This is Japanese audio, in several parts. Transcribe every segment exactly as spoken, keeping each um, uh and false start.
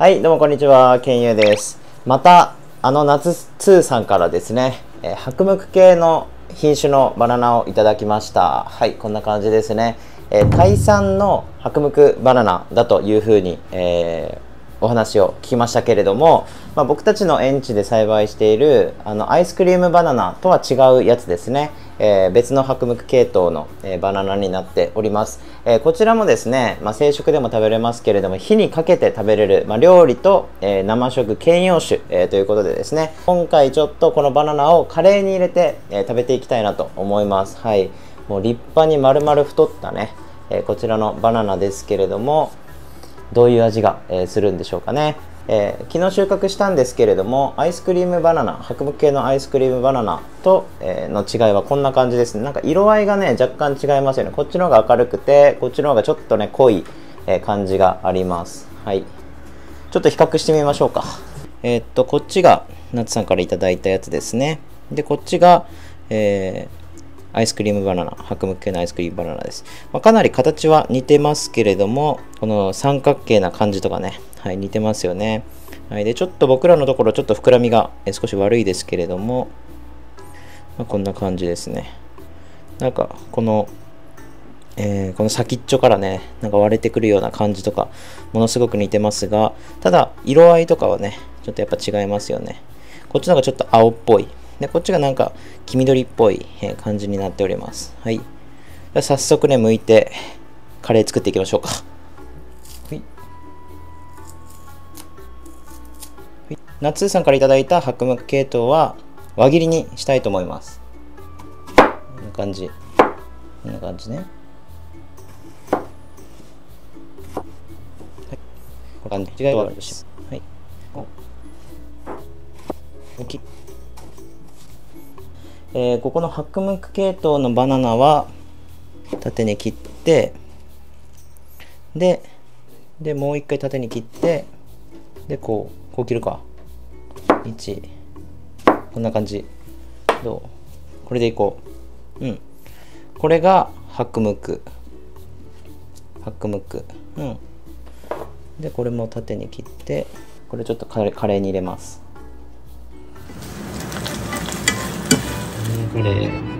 はい、どうもこんにちは、ケンユーです。また、あの夏ツーさんからですね、えー、白無垢系の品種のバナナをいただきました。はい、こんな感じですね。えー、タイ産の白無垢バナナだというふうに、えーお話を聞きましたけれども、まあ、僕たちの園地で栽培しているあのアイスクリームバナナとは違うやつですね、えー、別の白無垢系統の、えー、バナナになっております。えー、こちらもですね、まあ、生食でも食べれますけれども、火にかけて食べれる、まあ、料理と、えー、生食兼用種、えー、ということでですね、今回ちょっとこのバナナをカレーに入れて、えー、食べていきたいなと思います。はい、もう立派に丸々太ったね、えー、こちらのバナナですけれども、どういう味が、えー、するんでしょうかね。えー、昨日収穫したんですけれども、アイスクリームバナナ、白無垢系のアイスクリームバナナと、えー、の違いはこんな感じですね。なんか色合いがね、若干違いますよね。こっちの方が明るくて、こっちの方がちょっとね、濃い、えー、感じがあります。はい。ちょっと比較してみましょうか。えー、っと、こっちが、ナツさんからいただいたやつですね。で、こっちが、えー、アイスクリームバナナ、白無垢系のアイスクリームバナナです。まあ、かなり形は似てますけれども、この三角形な感じとかね、はい、似てますよね。はい、で、ちょっと僕らのところ、ちょっと膨らみが少し悪いですけれども、まあ、こんな感じですね。なんか、この、えー、この先っちょからね、なんか割れてくるような感じとか、ものすごく似てますが、ただ、色合いとかはね、ちょっとやっぱ違いますよね。こっちの方がちょっと青っぽい。で、こっちがなんか黄緑っぽい感じになっております。はい。では早速ね、剥いてカレー作っていきましょうか。はい。ナツーさんからいただいた白無垢系統は輪切りにしたいと思います。こんな感じ。こんな感じね。はい。こんな感じがわかるし。はい。大きい。えー、ここの白無垢系統のバナナは縦に切ってででもう一回縦に切ってでこうこう切るかいちこんな感じどうこれでいこううんこれが白無垢白無垢うんでこれも縦に切ってこれちょっとカレー、カレーに入れます。これちょ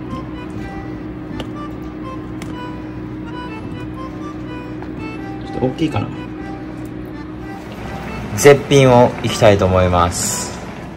っと大きいかな。絶品をいきたいと思います。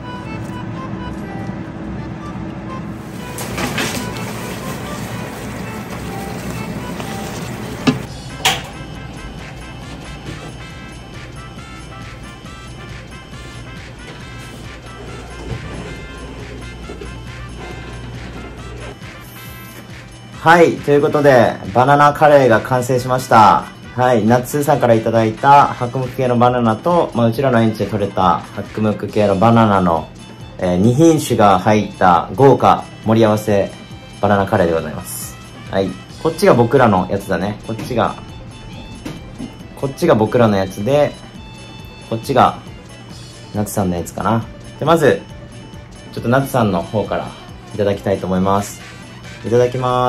はい、ということで、バナナカレーが完成しました。はい、ナッツーさんからいただいた白無垢系のバナナと、まあ、うちらの園地で採れた白無垢系のバナナの、えー、に品種が入った豪華盛り合わせバナナカレーでございます。はい、こっちが僕らのやつだね。こっちが、こっちが僕らのやつで、こっちがナツさんのやつかな。で、まず、ちょっとナツさんの方からいただきたいと思います。いただきます。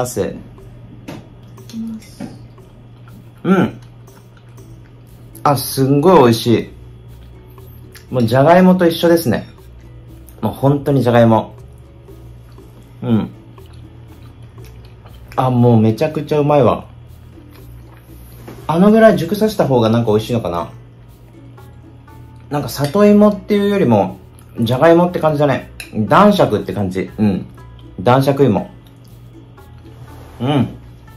うん。あ、すんごい美味しい。もうじゃがいもと一緒ですね。もう本当にじゃがいも。うん。あ、もうめちゃくちゃうまいわ。あのぐらい熟させた方がなんか美味しいのかな。なんか里芋っていうよりも、じゃがいもって感じだね。男爵って感じ。うん。男爵芋。うん。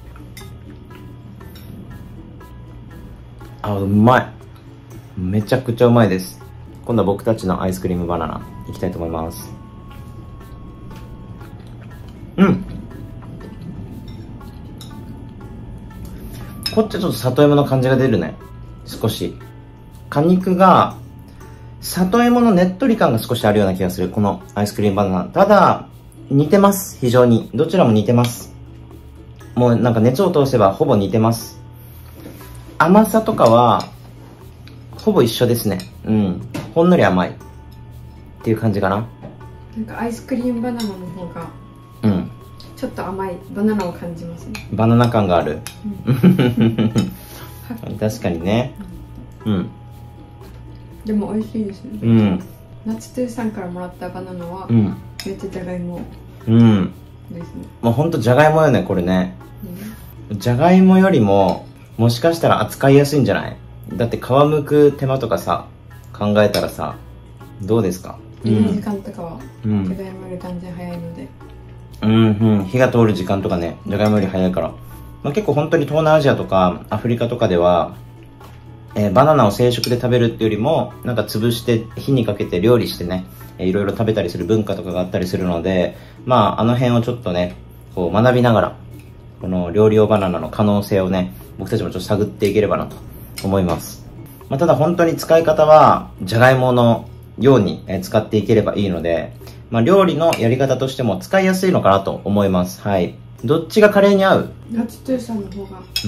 あ、うまい。めちゃくちゃうまいです。今度は僕たちのアイスクリームバナナいきたいと思います。うん。こっちはちょっと里芋の感じが出るね。少し。果肉が、里芋のねっとり感が少しあるような気がする。このアイスクリームバナナ。ただ、似てます。非常に。どちらも似てます。もうなんか熱を通せばほぼ似てます。甘さとかは、ほぼ一緒ですね。うん。ほんのり甘い。っていう感じかな。 なんかアイスクリームバナナの方が、 うん。 ちょっと甘いバナナを感じますね。 バナナ感がある。 うん、 確かにね。うん。 でも美味しいですね。 うん。 ナツトゥさんからもらったバナナは、 うん。 めっちゃじゃがいもうんですね。 もうほんとじゃがいもよねこれね。 うん、 じゃがいもよりももしかしたら扱いやすいんじゃない？だって皮むく手間とかさ考えたらさ、どうですか？ 入れる時間とかは、 うん、 じゃがいもより断然早いので、 うんうん、火が通る時間とかね、じゃがいもより早いから、まあ、結構本当に東南アジアとかアフリカとかでは、えー、バナナを生食で食べるっていうよりもなんか潰して火にかけて料理してね、えー、いろいろ食べたりする文化とかがあったりするので、まああの辺をちょっとねこう学びながらこの料理用バナナの可能性をね僕たちもちょっと探っていければなと思います。まあ、ただ本当に使い方はじゃがいものように使っていければいいので、まあ、料理のやり方としても使いやすいのかなと思います。はい。どっちがカレーに合う？ ナツトゥさんの方が。 うん。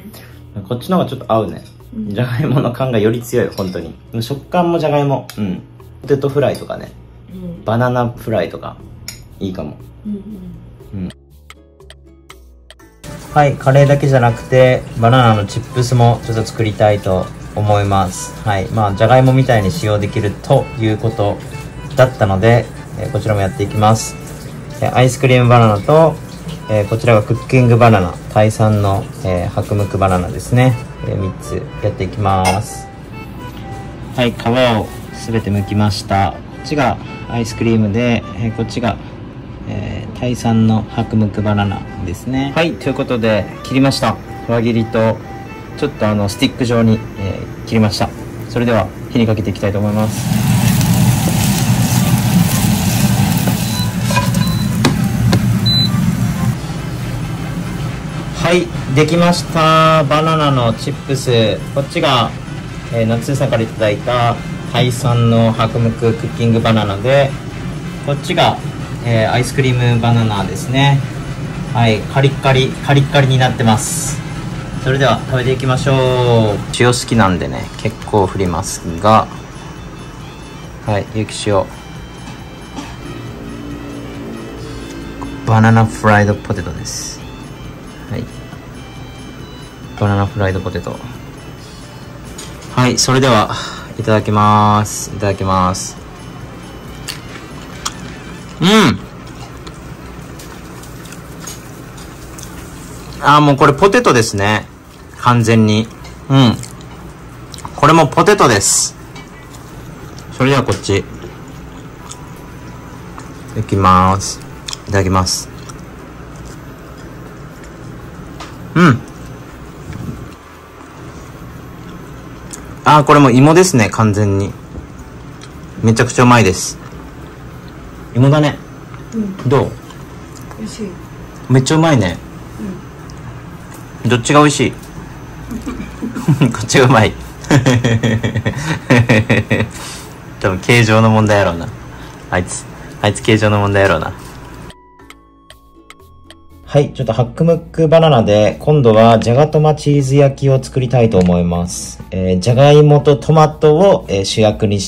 こっちの方がちょっと合うね。じゃがいもの感がより強い、本当に。食感もじゃがいも。うん。ポテトフライとかね。うん、バナナフライとか、いいかも。うんうん。うん。はい、カレーだけじゃなくて、バナナのチップスもちょっと作りたいと思います。はい。まあ、じゃがいもみたいに使用できるということだったので、えー、こちらもやっていきます。えー、アイスクリームバナナと、えー、こちらがクッキングバナナ、タイ産の、えー、白無垢バナナですね。えー、みっつやっていきます。はい、皮をすべて剥きました。こっちがアイスクリームで、えー、こっちが、えー、タイ産の白無垢バナナですね。はい、ということで切りました。輪切りとちょっとあのスティック状に、えー、切りました。それでは火にかけていきたいと思います。はい、できました。バナナのチップス。こっちが、えー、夏さんからいただいたタイ産の白無垢クッキングバナナで、こっちが、えー、アイスクリームバナナですね。はい、カリッカリカリッカリになってます。それでは食べていきましょう。塩好きなんでね結構振りますが、はい、ゆき塩バナナフライドポテトです。はい、バナナフライドポテト。はい、それではいただきます。いただきます。うん。あー、もうこれポテトですね。完全に。うん。これもポテトです。それではこっち。いただきます。いただきます。うん。あー、これも芋ですね、完全に。めちゃくちゃうまいです。芋だね。うん。どう？ 美味しい。 めっちゃうまいね。うん。どっちが美味しい？こっちがうまい。多分形状の問題やろうな。あいつ、あいつ形状の問題やろうな。はい、ちょっとハックムックバナナで今度はじゃがトマチーズ焼きを作りたいと思います。えー、じゃがいもとトマトを、えー、主役にして、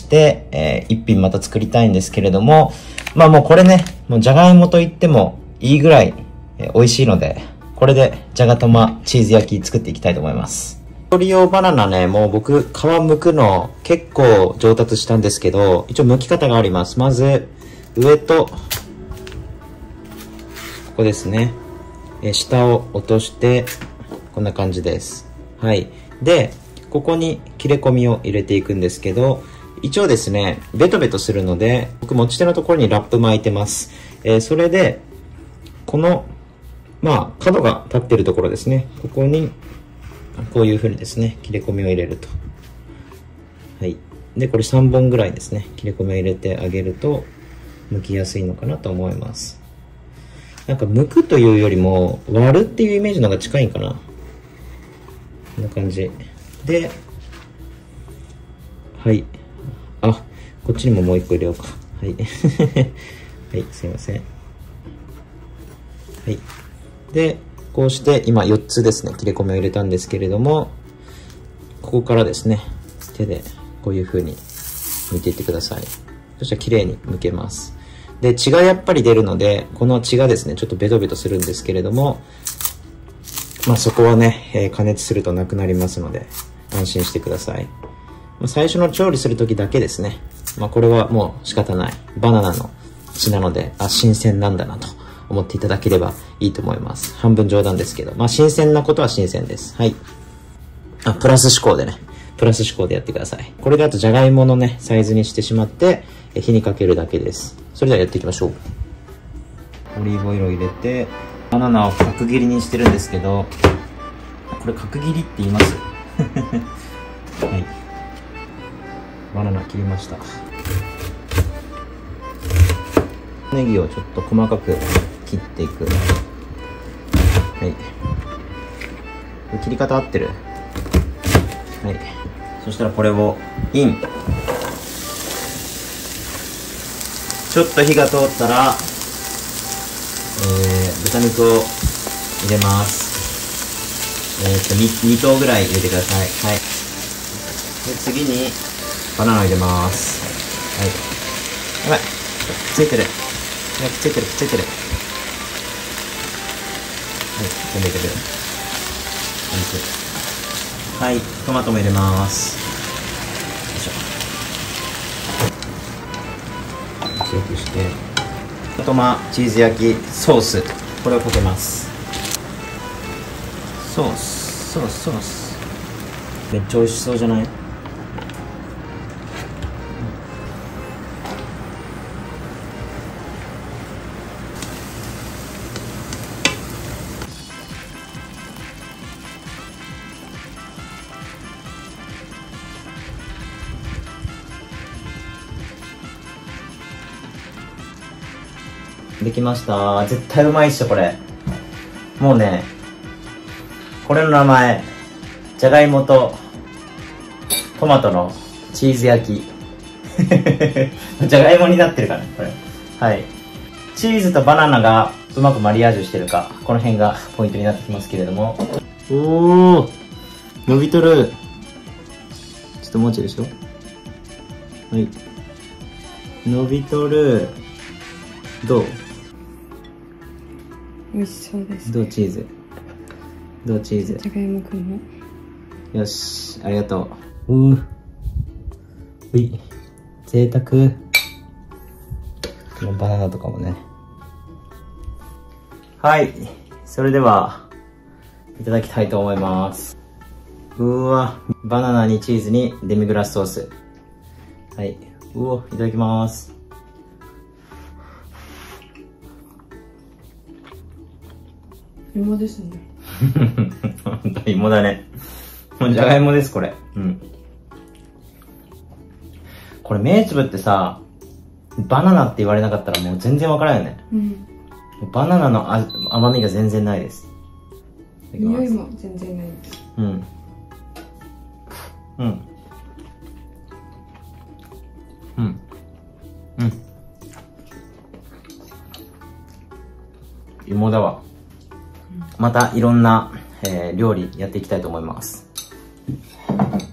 えー、一品また作りたいんですけれども、まあもうこれね、もうじゃがいもと言ってもいいぐらい、えー、美味しいので、これでじゃがトマチーズ焼き作っていきたいと思います。料理用バナナね、もう僕皮剥くの結構上達したんですけど、一応剥き方があります。まず上とここですね。下を落としてこんな感じです。はい。でここに切れ込みを入れていくんですけど、一応ですねベトベトするので僕持ち手のところにラップ巻いてます。えー、それでこのまあ角が立ってるところですね、ここにこういう風にですね切れ込みを入れると。はい。でこれさんぼんぐらいですね切れ込みを入れてあげると剥きやすいのかなと思います。なんか剥くというよりも割るっていうイメージの方が近いかな。こんな感じで、はい。あ、こっちにももう一個入れようか。はい。はい、すいません。はい。で、こうして今よっつですね、切れ込みを入れたんですけれども、ここからですね、手でこういう風に剥いていってください。そしたら綺麗に剥けます。で、血がやっぱり出るので、この血がですね、ちょっとベトベトするんですけれども、まあそこはね、えー、加熱するとなくなりますので、安心してください。 最初の調理する時だけですね。まあこれはもう仕方ない。バナナの血なので、あ、新鮮なんだなと思っていただければいいと思います。半分冗談ですけど。まあ新鮮なことは新鮮です。はい。あ、プラス思考でね。プラス思考でやってください。これであとじゃがいものね、サイズにしてしまって、火にかけるだけです。それではやっていきましょう。オリーブオイルを入れて、バナナを角切りにしてるんですけど、これ角切りって言いますはい。バナナ切りました。ネギをちょっと細かく切っていく。はい。切り方合ってる？はい。そしたらこれをイン。ちょっと火が通ったら、えー、豚肉を入れます。えー、っと 2, 2頭ぐらい入れてください。はい。で、次にバナナを入れます。はい。やばい。くっついてる。くっついてる、くっついてる。はい、全部入れてる。はい、トマトも入れます。よいしょ。強くして、トマチーズ焼きソース、これをかけます。ソース、ソース、ソース。めっちゃ美味しそうじゃない？できました。絶対うまいっしょ、これ。もうね、これの名前、じゃがいもとトマトのチーズ焼き。じゃがいもになってるからね、これ。はい。チーズとバナナがうまくマリアージュしてるか、この辺がポイントになってきますけれども。おー、伸びとる。ちょっともうちょいでしょ。はい。伸びとる。どう？ 美味しそうです、ね。 どうチーズ？どうチーズ？ じゃがいもくんも。 よし、ありがとう。うー。うい。贅沢。このバナナとかもね。はい。それでは、いただきたいと思います。うーわ。バナナにチーズにデミグラスソース。はい。うお、いただきます。 芋ですね。 本当芋だね。もうじゃがいもです、これ。うん。これ、目つぶってさ、バナナって言われなかったらもう全然わからんよね。 うん。 バナナのあ甘みが全然ないです。 匂いも全然ないです。 うん。うん。うん。うん。芋だわ。またいろんな、えー、料理やっていきたいと思います。